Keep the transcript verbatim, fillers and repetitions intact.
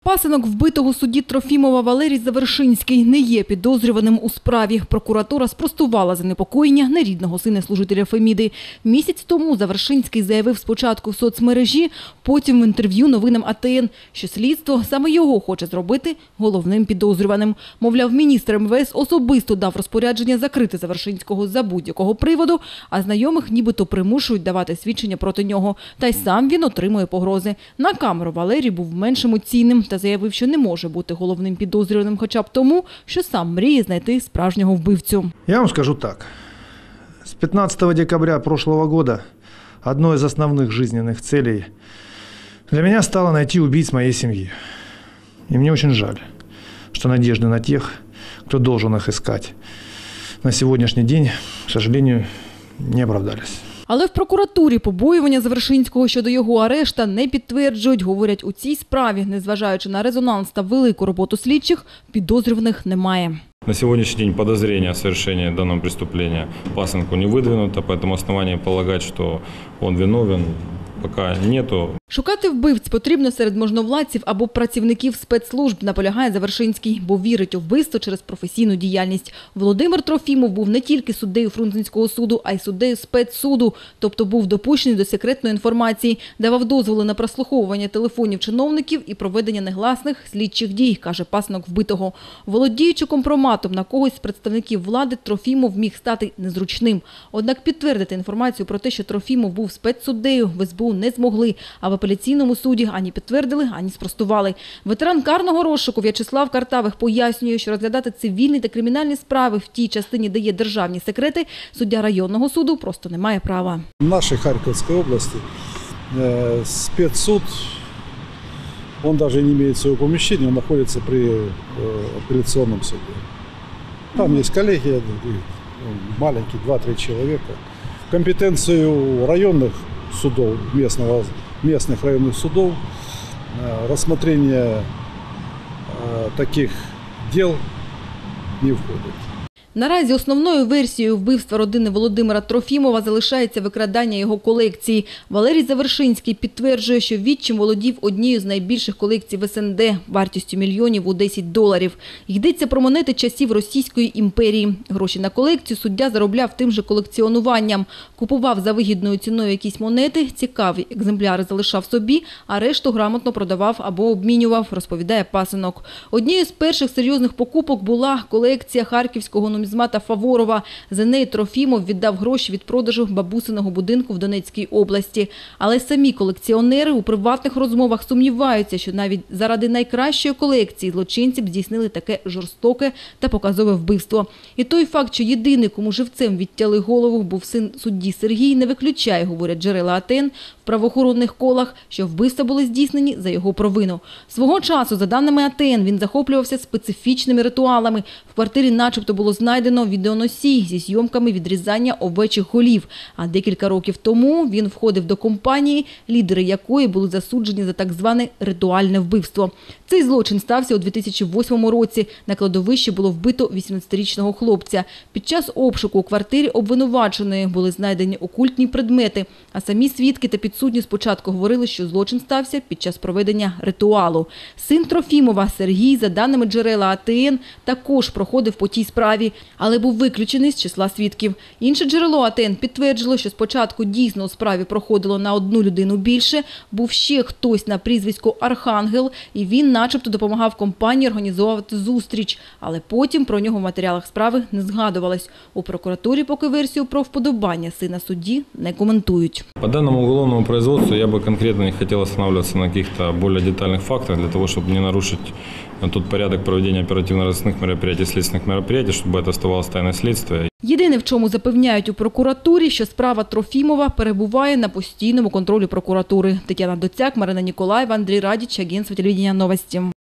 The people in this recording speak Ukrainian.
Пасинок вбитого судді Трофімова Валерій Завершинський не є підозрюваним у справі. Прокуратура спростувала занепокоєння нерідного сина служителя Феміди. Місяць тому Завершинський заявив спочатку в соцмережі, потім в інтерв'ю новинам А Те Ен, що слідство саме його хоче зробити головним підозрюваним. Мовляв, міністр Ем Ве Ес особисто дав розпорядження закрити Завершинського за будь-якого приводу, а знайомих нібито примушують давати свідчення проти нього. Та й сам він отримує погрози. На камеру Валерій був менш емоційним та заявив, що не може бути головним підозрюваним хоча б тому, що сам мріє знайти справжнього вбивцю. Я вам скажу так. С пятнадцатого декабря прошлого года одной из основных жизненных целей для меня стало найти убийц моей семьи. И мне очень жаль, что надежды на тех, кто должен их искать, на сегодняшний день, к сожалению, не оправдались. Але в прокуратурі побоювання Завершинського щодо його арешта не підтверджують. Говорять, у цій справі, незважаючи на резонанс та велику роботу слідчих, підозрюваних немає. На сегодняшний день подозрение о совершении данного преступления Пасынку не выдвинуто, поэтому основания полагать, что он виновен, пока нету. Шукати вбивць потрібно серед можновладців або працівників спецслужб, наполягає Завершинський, бо вірить у вбивство через професійну діяльність. Володимир Трофімов був не тільки суддею Фрунзенського суду, а й суддею спецсуду, тобто був допущений до секретної інформації, давав дозволи на прослуховування телефонів чиновників і проведення негласних слідчих дій, каже пасинок вбитого. Володіючи компроматом на когось з представників влади, Трофімов міг стати незручним. Однак підтвердити інформацію про те, що Трофімов був спецсуддею, в Ес Бе У не змогли, а в апеляційному суді ані підтвердили, ані спростували. Ветеран карного розшуку В'ячеслав Картавих пояснює, що розглядати цивільні та кримінальні справи в тій частині, де є державні секрети, суддя районного суду просто не має права. В нашей Харьковской области э, спецсуд, он даже не имеет своего помещения, он находится при э, апелляционном суде. Там есть коллегия, маленький, два-три человека. В компетенцию районных судов, местного, местных районных судов, рассмотрение таких дел не входит. Наразі основною версією вбивства родини Володимира Трофімова залишається викрадання його колекції. Валерій Завершинський підтверджує, що відчим володів однією з найбільших колекцій в Ес Ен Де вартістю мільйонів у десять доларів. Йдеться про монети часів Російської імперії. Гроші на колекцію суддя заробляв тим же колекціонуванням. Купував за вигідною ціною якісь монети, цікаві екземпляри залишав собі, а решту грамотно продавав або обмінював, розповідає пасинок. Однією з перших серйозних покупок була колекція харківського нумізмату Змата Фаворова. За неї Трофімов віддав гроші від продажу бабусиного будинку в Донецькій області. Але самі колекціонери у приватних розмовах сумніваються, що навіть заради найкращої колекції злочинці б здійснили таке жорстоке та показове вбивство. І той факт, що єдиний, кому живцем відтяли голову, був син судді Сергій, не виключає, говорять джерела А Те Ен, в правоохоронних колах, що вбивства були здійснені за його провину. Свого часу, за даними А Те Ен, він захоплювався специфічними ритуалами. В квартирі начебто було знайдено відеоносій зі зйомками відрізання овечих голів. А декілька років тому він входив до компанії, лідери якої були засуджені за так зване ритуальне вбивство. Цей злочин стався у дві тисячі восьмому році. На кладовищі було вбито вісімнадцятирічного хлопця. Під час обшуку у квартирі обвинуваченої були знайдені окультні предмети, а самі свідки та підсудні спочатку говорили, що злочин стався під час проведення ритуалу. Син Трофімова Сергій, за даними джерела А Те Ен, також проходив по тій справі, але був виключений з числа свідків. Інше джерело А Те Ен підтвердило, що спочатку дійсно у справі проходило на одну людину більше, був ще хтось на прізвисько Архангел, і він начебто допомагав компанії організовувати зустріч, але потім про нього в матеріалах справи не згадувалось. У прокуратурі поки версію про вподобання сина судді не коментують. По данному уголовному производству я бы конкретно не хотел останавливаться на каких-то более детальных фактах, для того, чтобы не нарушить тот порядок проведения оперативно-розыскных мероприятий, следственных мероприятий, чтобы это оставалось тайной следствия. Єдине, в чому запевняють у прокуратурі, що справа Трофімова перебуває на постійному контролі прокуратури. Тетяна Доцяк, Марина Ніколаєва, Андрій Радіч, агентство телевидения «Новости».